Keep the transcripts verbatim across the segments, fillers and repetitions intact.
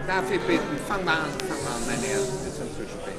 Darf ich bitten? Fang mal an, fang mal an, meine Herren, wir sind zu spät.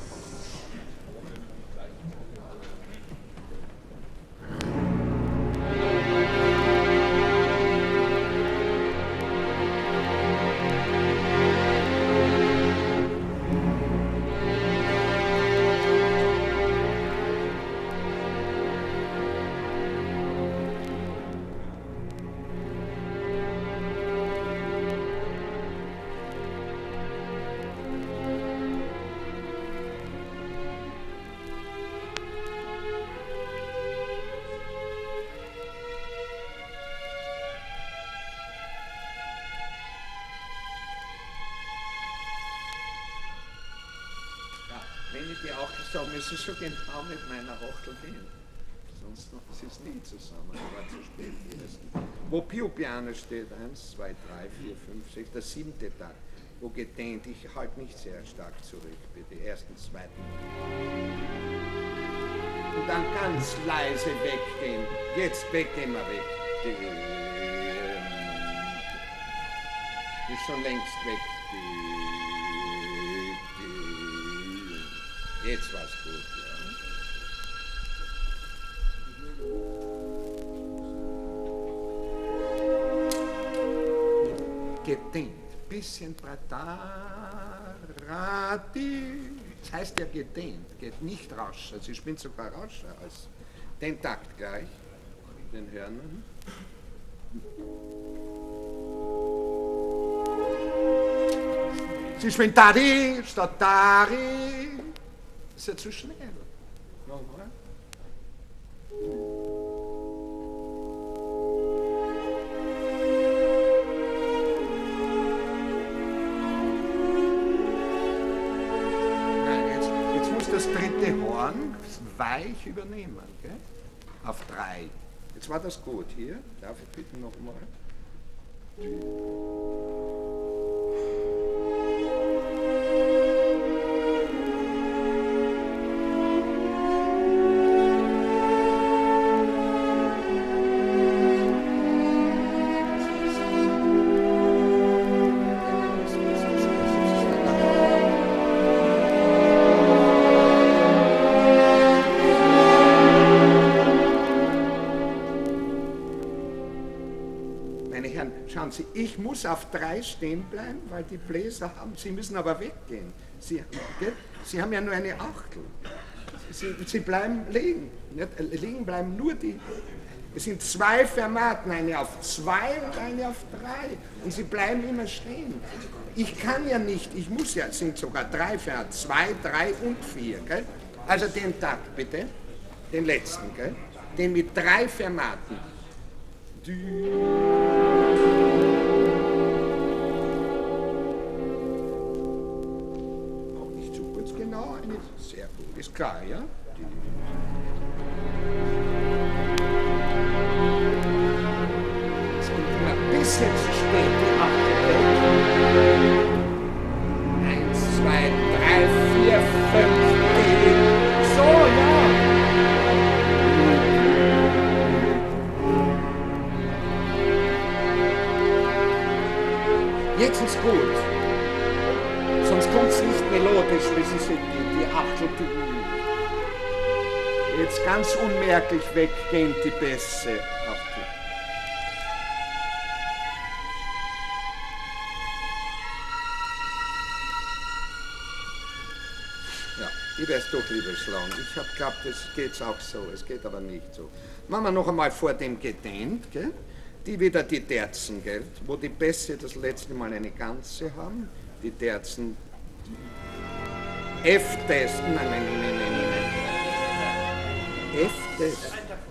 Wenn ich die Achtel sage, müssen Sie schon genau mit meiner Achtel gehen. Sonst noch ist es nie zusammen. Ich war zu spät. Wo Pio Piano steht, eins, zwei, drei, vier, fünf, sechs, der siebte Takt. Wo gedehnt, ich halte nicht sehr stark zurück, bitte. Ersten, zweiten. Und dann ganz leise weggehen. Jetzt weggehen wir weg. Die, ähm, ist schon längst weg. Die, Jetzt war's gut, ja. Gedehnt, bisschen Bratarati. Das heißt ja gedehnt, geht nicht rascher. Sie spielt sogar rascher als den Takt gleich. Den hören wir. Sie spielt Tari statt Tari. Das ist ja zu schnell. Nochmal. Nein, jetzt, jetzt muss das dritte Horn weich übernehmen, gell? Auf drei. Jetzt war das gut. Hier, darf ich bitte nochmal? Ich muss auf drei stehen bleiben, weil die Bläser haben, sie müssen aber weggehen. Sie, gell? Sie haben ja nur eine Achtel. Sie, sie bleiben liegen. Nicht? Liegen bleiben nur die. Es sind zwei Fermaten, eine auf zwei und eine auf drei. Und sie bleiben immer stehen. Ich kann ja nicht, ich muss ja, es sind sogar drei Fermaten, zwei, drei und vier. Gell? Also den Takt bitte, den letzten, gell? Den mit drei Fermaten. Sehr gut, ist klar, ja? Es kommt immer ein bisschen zu spät, die achte Welt. Eins, zwei, drei, vier, fünf, die. So, ja. Jetzt ist gut. Sonst kommt es nicht melodisch, wie Sie sind. Die Achtel, jetzt ganz unmerklich weggehen die Bässe auf die. Ja, ich werde es doch lieber schlagen. Ich habe geglaubt, es geht auch so, es geht aber nicht so. Machen wir noch einmal vor dem gedehnt, gell? Die wieder die Terzen, gell? Wo die Bässe das letzte Mal eine ganze haben, die Terzen. F-Test, nein, nein, nein, nein, nein, nein. F-Test.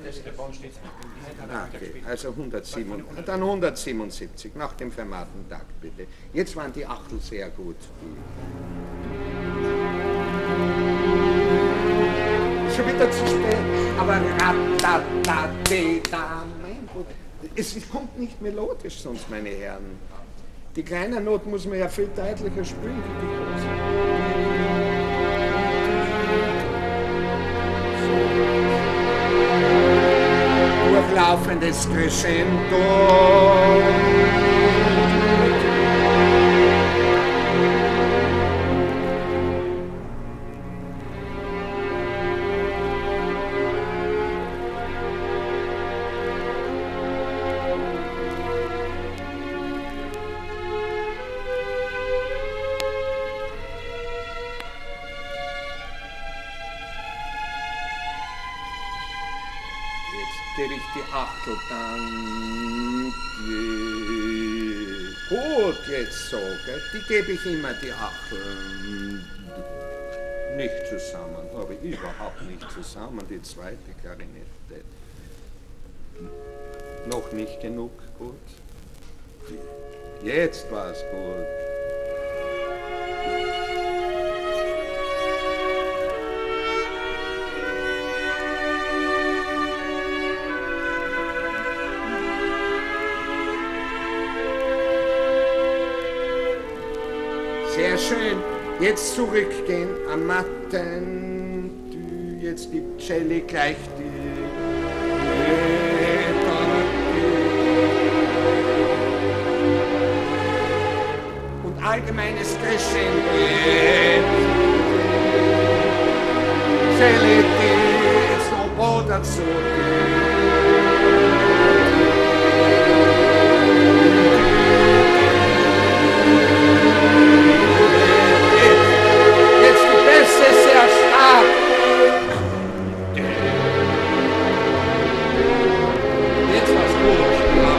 Ah, okay, also hundertsieben, dann hundertsiebenundsiebzig, nach dem Fermatentakt bitte. Jetzt waren die Achtel sehr gut. Schon wieder zu spät, aber ratatata, mein Gott. Es kommt nicht melodisch sonst, meine Herren. Die kleine Not muss man ja viel deutlicher spielen wie die große. Durchlaufendes Crescendo. gebe ich die Achtel, dann die, gut, jetzt so, gell? Die gebe ich immer, die Achtel. Nicht zusammen, aber überhaupt nicht zusammen, die zweite Klarinette. Noch nicht genug gut. Jetzt war es gut. Sehr schön. Jetzt zurückgehen am Matten. Jetzt die Celli gleich die. Und allgemeines Crescendo. Celli die. So dazu. Sehr stark. Jetzt war's gut. Ja.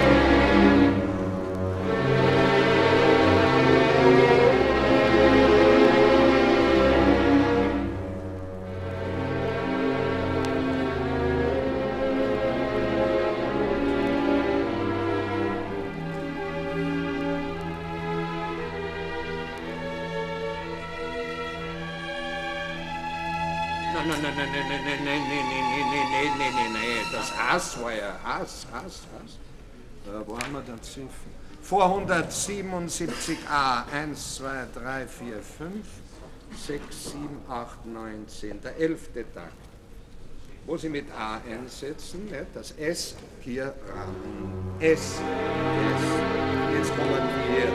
Nein, nein, nein, nein, nein, nein, nein, nein, nein, nein, nein, nein, nein, das Hass war ja Hass, Hass, Hass. Da, wo haben wir da Ziffern? zweihundertsiebenundsiebzig a, eins, zwei, drei, vier, fünf, sechs, sieben, acht, neun, zehn, der elfte Takt. Wo Sie mit A einsetzen, ne, das S hier ran. S, S. Jetzt kommen wir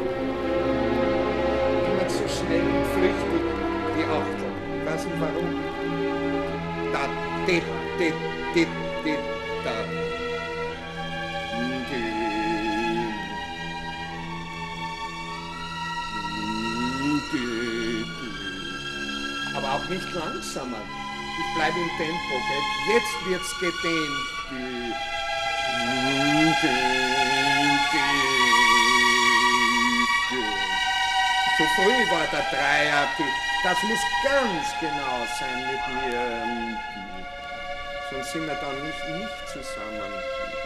immer zu schnell und flüchtig die Achtel. Ich weiß nicht warum. Da, dit, dit, dit, dit, da. Aber auch nicht langsamer. Ich bleibe im Tempo, gell? Jetzt wird's gedehnt. Zu früh war der Dreier. Das muss ganz genau sein mit mir. Sonst sind wir dann nicht, nicht zusammen.